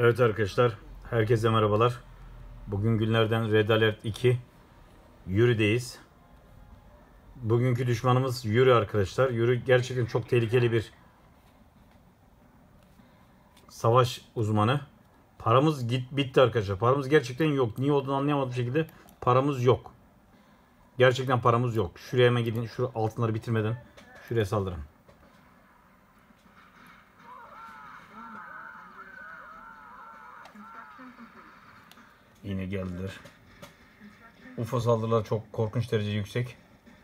Evet arkadaşlar, herkese merhabalar. Bugün günlerden Red Alert 2 Yuri'deyiz. Bugünkü düşmanımız Yuri arkadaşlar. Yuri gerçekten çok tehlikeli bir savaş uzmanı. Paramız bitti arkadaşlar. Paramız gerçekten yok. Niye olduğunu anlayamadığım şekilde paramız yok. Gerçekten paramız yok. Şuraya hemen gidin. Şu altınları bitirmeden şuraya saldırın. Yine geldiler. UFO saldırıları çok korkunç derece yüksek.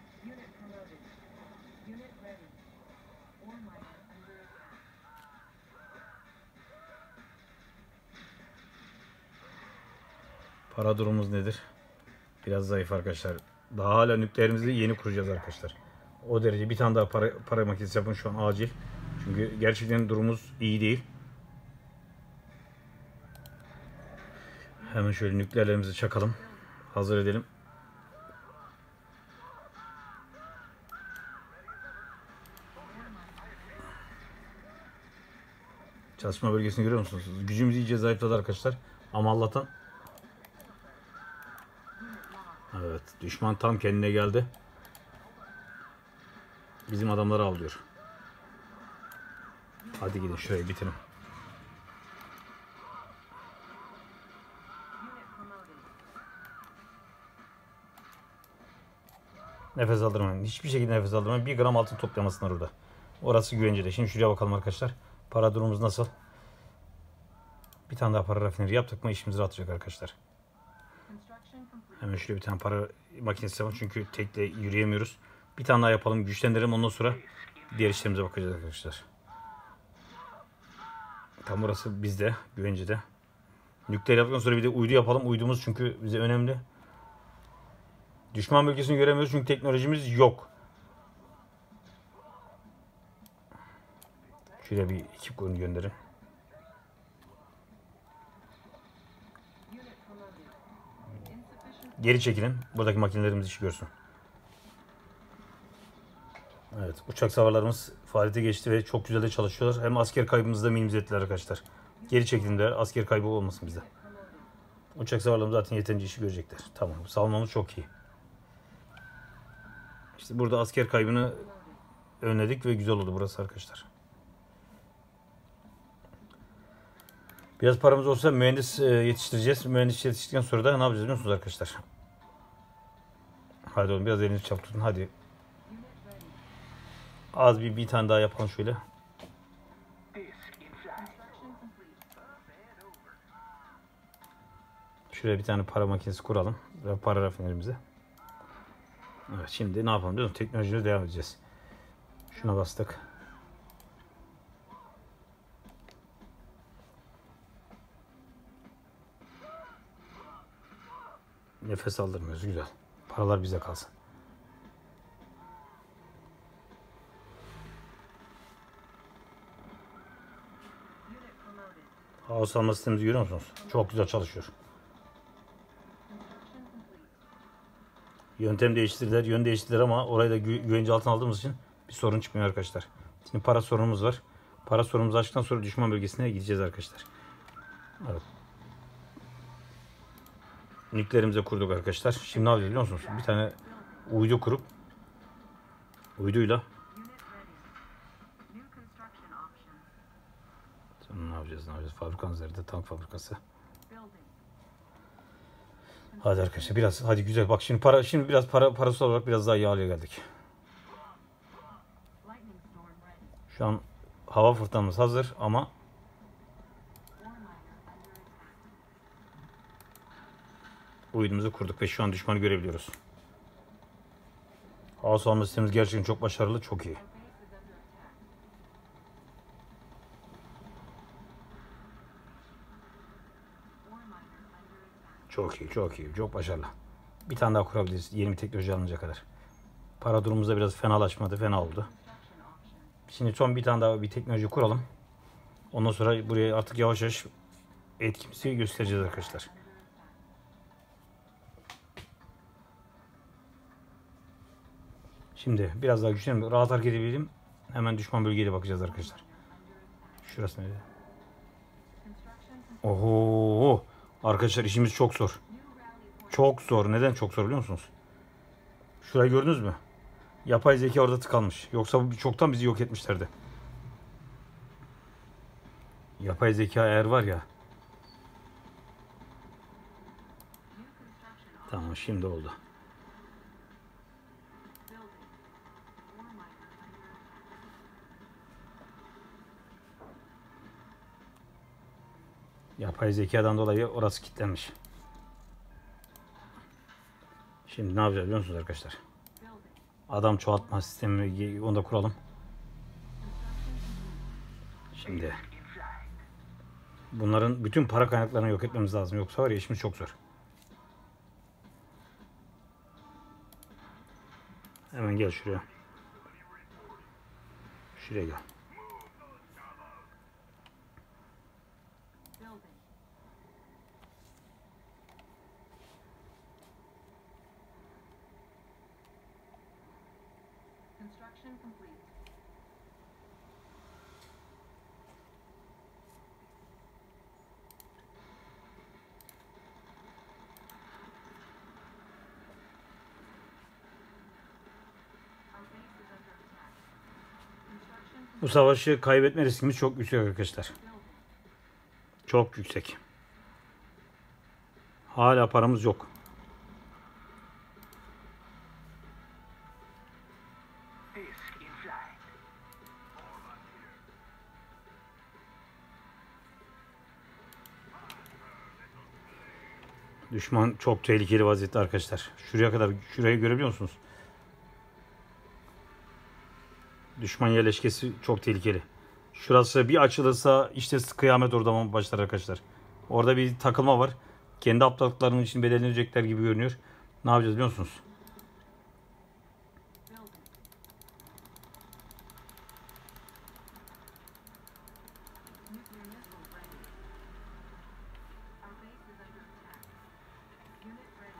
Para durumumuz nedir? Biraz zayıf arkadaşlar. Daha hala nükleerimizi yeni kuracağız arkadaşlar. O derece bir tane daha para makinesi yapın şu an acil. Çünkü gerçekten durumumuz iyi değil. Hemen şöyle nükleerlerimizi çakalım. Hazır edelim. Çalışma bölgesini görüyor musunuz? Gücümüz iyice zayıfladı arkadaşlar. Ama Allah'tan. Evet, düşman tam kendine geldi. Bizim adamları avlıyor. Hadi gidin şurayı bitirin. Nefes aldırmayın. Hiçbir şekilde nefes aldırmayın. 1 gram altın toplamasınlar orada. Orası güvencede. Şimdi şuraya bakalım arkadaşlar. Para durumumuz nasıl? Bir tane daha para rafineri yaptık mı işimiz rahatlayacak arkadaşlar. Hemen şöyle bir tane para makinesi yapalım. Çünkü tekle yürüyemiyoruz. Bir tane daha yapalım. Güçlendirelim. Ondan sonra diğer işlerimize bakacağız arkadaşlar. Tam burası bizde. Güvencede. Nükleer yaptıktan sonra bir de uydu yapalım. Uydumuz çünkü bize önemli. Düşman bölgesini göremiyoruz çünkü teknolojimiz yok. Şuraya bir ekip gönderin. Geri çekilin. Buradaki makinelerimiz işi görsün. Evet, uçak savarlarımız faaliyete geçti ve çok güzel de çalışıyorlar. Hem asker kaybımızı da minimize ettiler arkadaşlar. Geri çekilin de asker kaybı olmasın bizde. Uçak savarlarımız zaten yeterince işi görecekler. Tamam, savunmamız çok iyi. İşte burada asker kaybını önledik ve güzel oldu burası arkadaşlar. Biraz paramız olsa mühendis yetiştireceğiz. Mühendis yetiştirdikten sonra da ne yapacağız biliyor musunuz arkadaşlar? Hadi oğlum biraz elinizi çabuk tutun hadi. Az bir tane daha yapalım şöyle. Şuraya bir tane para makinesi kuralım. Ve para rafinerimize. Evet, şimdi ne yapalım biliyor musun? Teknolojiye devam edeceğiz. Şuna bastık. Nefes aldırmıyoruz. Güzel. Paralar bize kalsın. Hava savunma sistemimizi görüyor musunuz? Çok güzel çalışıyor. Yöntem değiştirdiler, yön değiştirdiler ama orayı da güvence altına aldığımız için bir sorun çıkmıyor arkadaşlar. Şimdi para sorunumuz var. Para sorunumuzu açtıktan sonra düşman bölgesine gideceğiz arkadaşlar. Evet. Nükleerimize kurduk arkadaşlar. Şimdi ne yapacağız biliyor musunuz? Bir tane uydu kurup uyduyla sonra ne yapacağız? Fabrikamız nerede? Tank fabrikası. Hadi arkadaşlar biraz hadi güzel bak şimdi biraz parasal olarak biraz daha iyi hale geldik. Şu an hava fırtınamız hazır ama uydumuzu kurduk ve şu an düşmanı görebiliyoruz. Hava savunma sistemimiz gerçekten çok başarılı, çok iyi. Çok iyi, çok iyi, çok başarılı. Bir tane daha kurabiliriz yeni bir teknoloji alınacak kadar. Para durumumuz da biraz fenalaşmadı, fena oldu. Şimdi son bir tane daha bir teknoloji kuralım. Ondan sonra buraya artık yavaş yavaş etkimizi göstereceğiz arkadaşlar. Şimdi biraz daha güçlenelim. Rahat hareket edebilirim. Hemen düşman bölgeye bakacağız arkadaşlar. Şurası nerede? Oho. Arkadaşlar işimiz çok zor. Çok zor. Neden çok zor biliyor musunuz? Şurayı gördünüz mü? Yapay zeka orada tıkanmış. Yoksa çoktan bizi yok etmişlerdi. Yapay zeka eğer var ya. Tamam şimdi oldu. Yapay zekadan dolayı orası kilitlenmiş. Şimdi ne yapacağız biliyor musunuz arkadaşlar? Adam çoğaltma sistemini onu da kuralım. Şimdi bunların bütün para kaynaklarını yok etmemiz lazım. Yoksa var ya işimiz çok zor. Hemen gel şuraya. Şuraya gel. Construction complete. Our base is under attack. Construction complete. Bu savaşı kaybetme riskimiz çok yüksek arkadaşlar. Building. Çok yüksek. Hala paramız yok. Düşman çok tehlikeli vaziyette arkadaşlar. Şuraya kadar, şurayı görebiliyor musunuz? Düşman yerleşkesi çok tehlikeli. Şurası bir açılırsa işte kıyamet orada başlar arkadaşlar. Orada bir takılma var. Kendi aptallıklarının için bedelenecekler gibi görünüyor. Ne yapacağız biliyor musunuz? Building. Nuclear missile ready. Our base is under attack. Unit ready.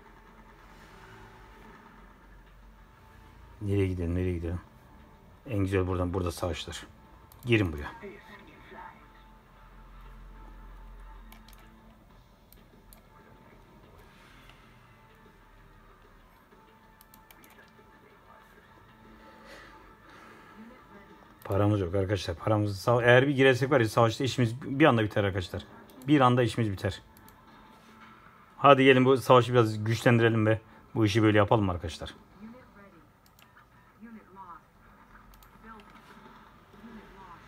Nereye gidelim, nereye gidelim? En güzel buradan, burada savaşlar. Girin buraya. Paramız yok arkadaşlar. Paramız eğer bir girersek var ya savaşta işimiz bir anda biter arkadaşlar. Bir anda işimiz biter. Hadi gelin bu savaşı biraz güçlendirelim ve bu işi böyle yapalım arkadaşlar. Unit ready. Unit lost. Building. Unit lost.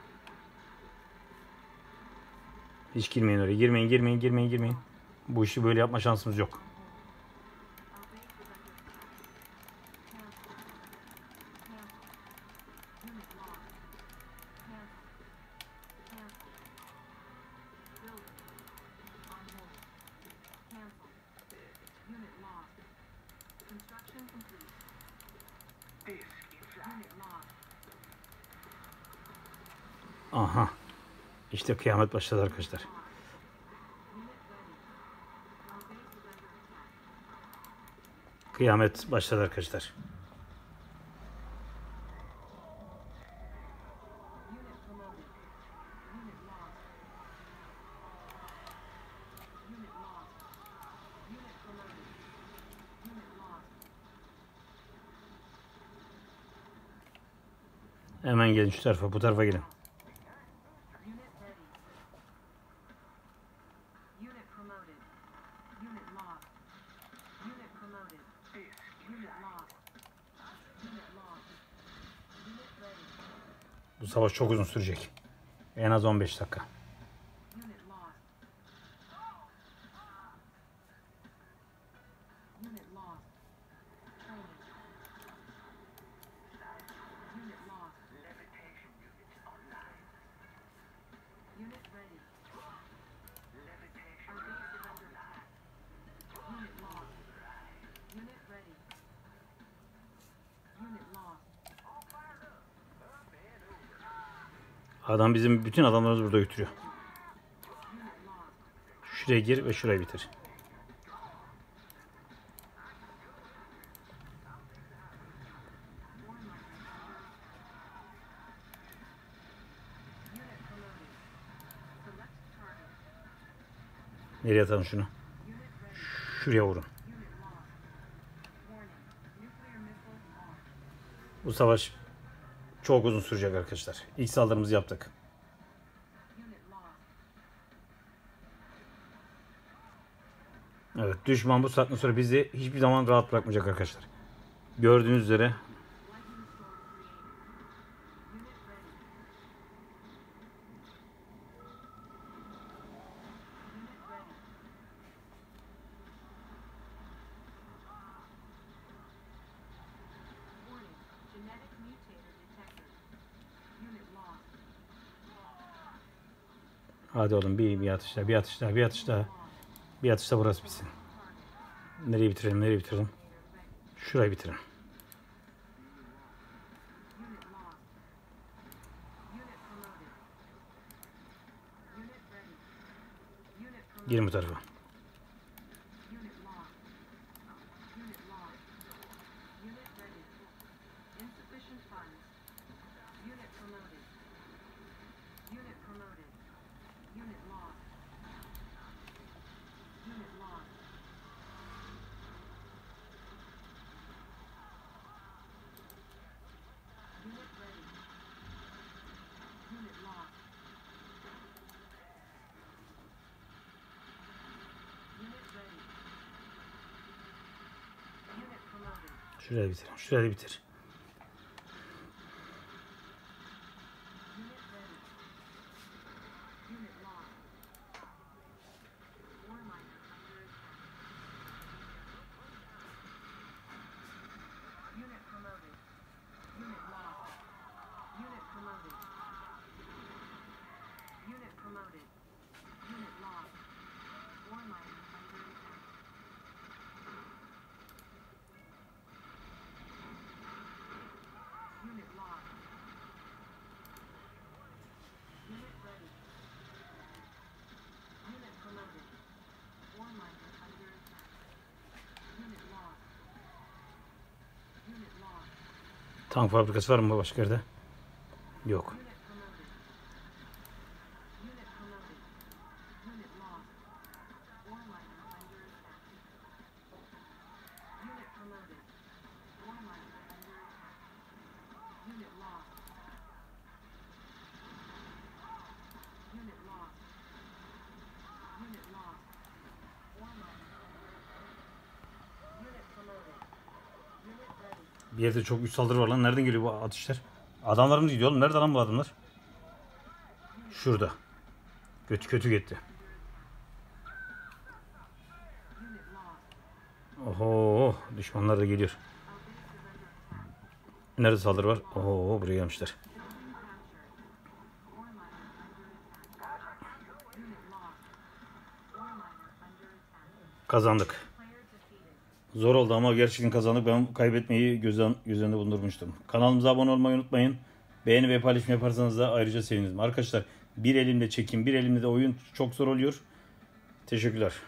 Hiç girmeyin oraya. Girmeyin, girmeyin, girmeyin, girmeyin. Bu işi böyle yapma şansımız yok. Our base is under attack. Cancel. Cancel. Unit lost. Cancel. Cancel. Building. On hold. Cancel. Unit lost. Construction complete. Unit lost. Aha. İşte kıyamet başladı arkadaşlar. Unit ready. Our base is under attack. Kıyamet başladı arkadaşlar. Unit promoted. Unit lost. Unit lost. Unit promoted. Unit lost. Hemen gelin şu tarafa, bu tarafa gelin. Unit ready. Unit promoted. Unit lost. Unit promoted. Unit lost. Unit lost. Unit ready. Bu savaş çok uzun sürecek. En az 15 dakika. Unit lost. Unit lost. Training. Unit lost. Unit ready. Our base is under attack. Unit lost. Unit ready. Unit lost. Adam bizim bütün adamlarımızı burada götürüyor. Unit lost. Şuraya gir ve şurayı bitir. Unit promoted. Select target. Nereye atalım şunu? Şuraya vurun. Bu savaş çok uzun sürecek arkadaşlar. İlk saldırımızı yaptık. Evet, düşman bu saatten sonra bizi hiçbir zaman rahat bırakmayacak arkadaşlar. Gördüğünüz üzere hadi oğlum bir atış daha, bir atış daha, bir atış daha. Bir atışta burası bitsin. Nereyi bitirelim, nereyi bitirelim? Şurayı bitirelim. Girin bu tarafa. Şurayı bitir. Şurayı bitir. Tank fabrikası var mı başka yerde? Yok. Bir yerde çok güç saldırı var lan. Nereden geliyor bu atışlar? Adamlarımız gidiyor oğlum. Nerede lan bu adamlar? Şurada. Kötü gitti. Oho, düşmanlar da geliyor. Nerede saldırı var? Oho, buraya gelmişler. Kazandık. Zor oldu ama gerçekten kazandık. Ben kaybetmeyi göz önünde bulundurmuştum. Kanalımıza abone olmayı unutmayın. Beğeni ve paylaşım yaparsanız da ayrıca sevinirim. Arkadaşlar bir elimle çekim, bir elimle de oyun çok zor oluyor. Teşekkürler.